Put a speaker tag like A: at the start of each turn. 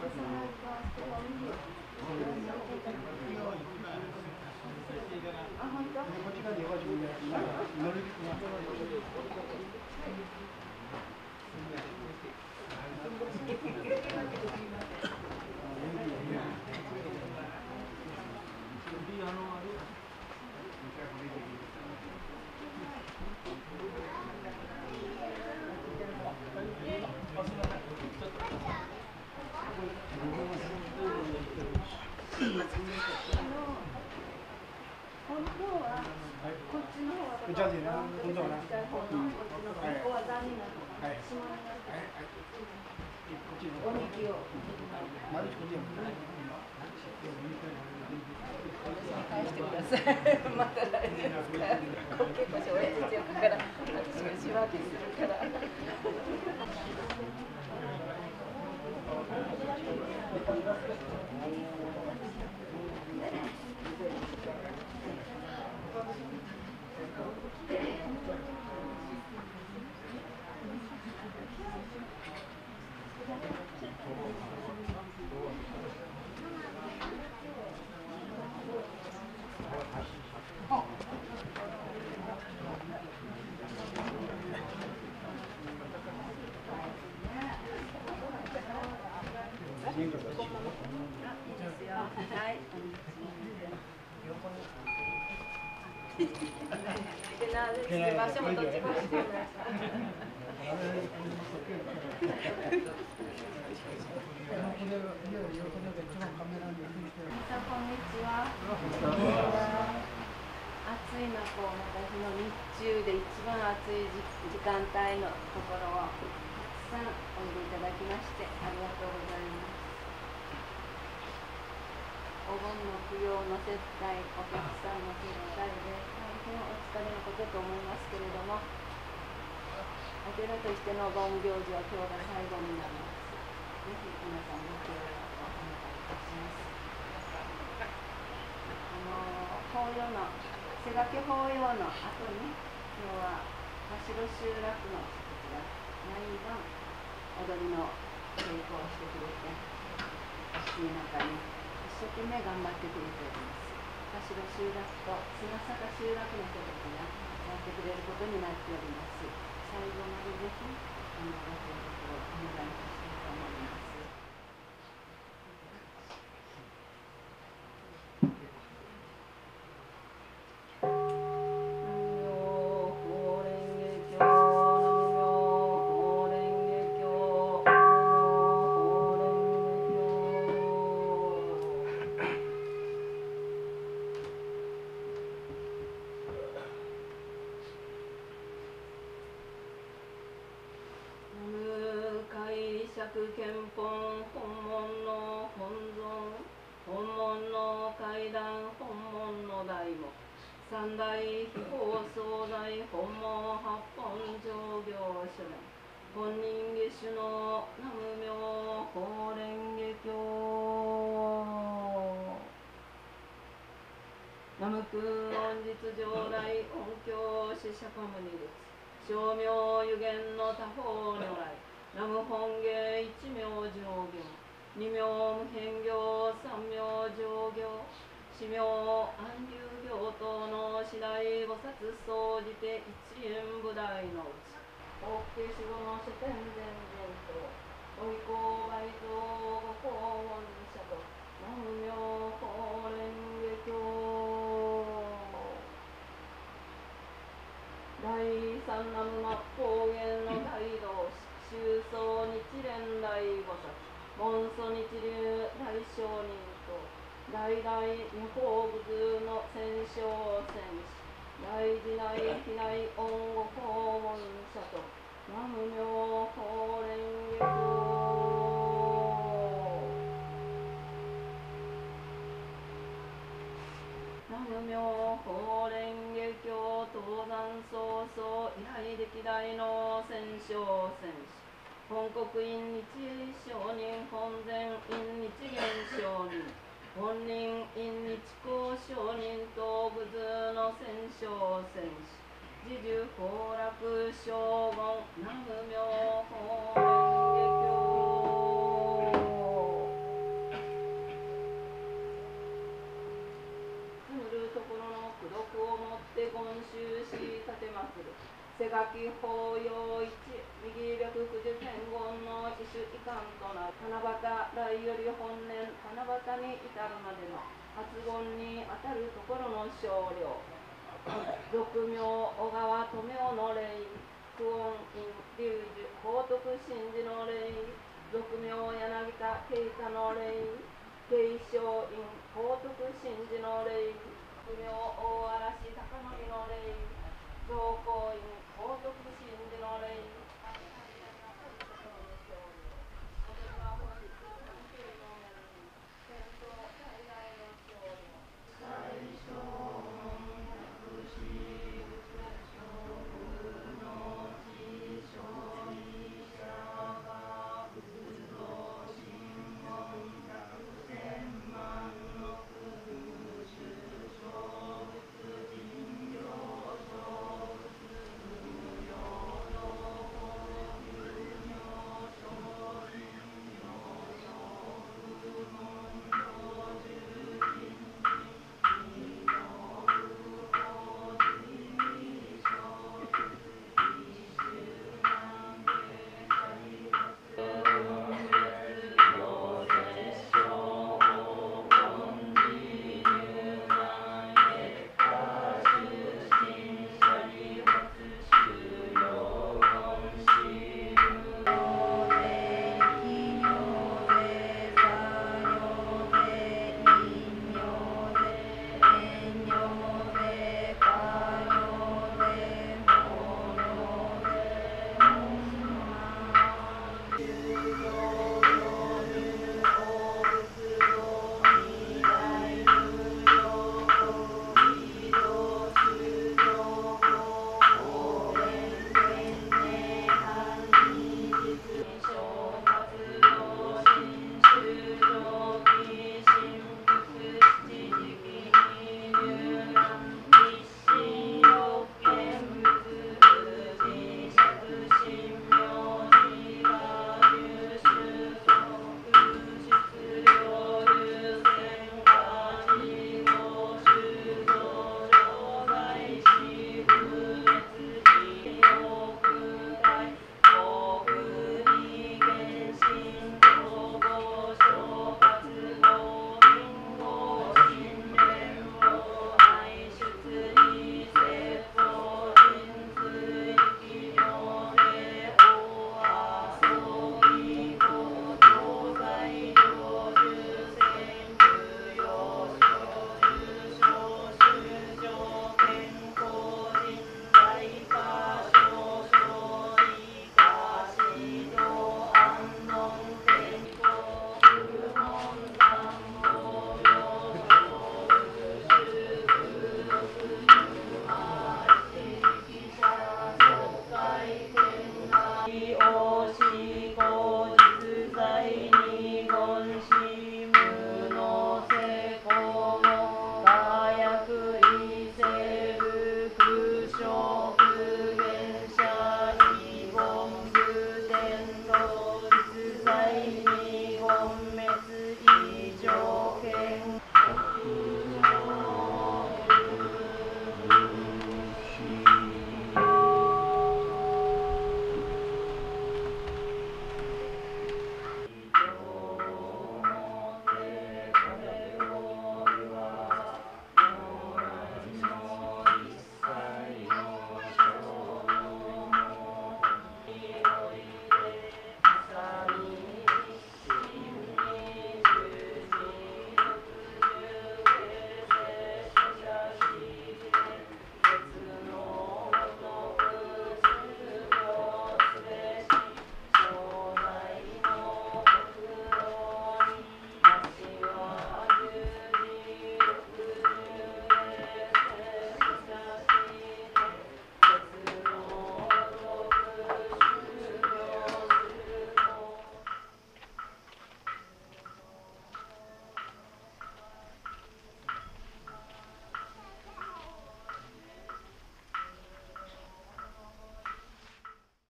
A: また来年ですか。結構おやつ強くから私が仕分けするから。としての盆行事は今日が最後になります。ぜひ皆さんご協力をお願いいたします。法要の瀬掛法要の後に今日は田代集落の人たちが毎晩踊りの稽古をしてくれて、暑い中に一生懸命頑張ってくれております。田代集落と菅坂集落の人たちがやってくれることになっております。最後までぜひご協力をお願いいたしたいと思います。憲本本門の本尊、本門の階段、本門の題目、三大秘宝総大本門八本上行書伝、本人下手の南無妙法蓮華経。南無君恩実上来音響四釈迦牟尼仏、称名有限の他方如来、南無本芸一名上行、二名無変行、三名上行、四名安流行等の次第菩薩総じて一円部大のうち、法華四五の諸天前前等、ご意向倍増ご訪問者と、南無妙法蓮華経。第三南無末法元の大道師、宗祖日蓮大菩薩、文祖日流大聖人と、大々二宝仏の戦勝戦士、大事内非内恩ご訪問者と、南無妙法蓮華経。南無妙法蓮華経、東山曹操以来歴代の戦勝戦士、本国院日英上人、本前院日元上人、本人院日光上人等部図の戦勝戦士、自重崩落将軍、南無妙法蓮華経。 き法要一、右白九十天言の一種遺憾となる。七夕来より本年、七夕に至るまでの発言にあたるところの少量。俗名、小川富雄の霊、久遠院、龍樹、宝徳真治の霊、俗名、柳田慶太の霊、慶祥院、宝徳真治の霊、俗名、大嵐貴則の霊、上皇院、宝徳真治の霊、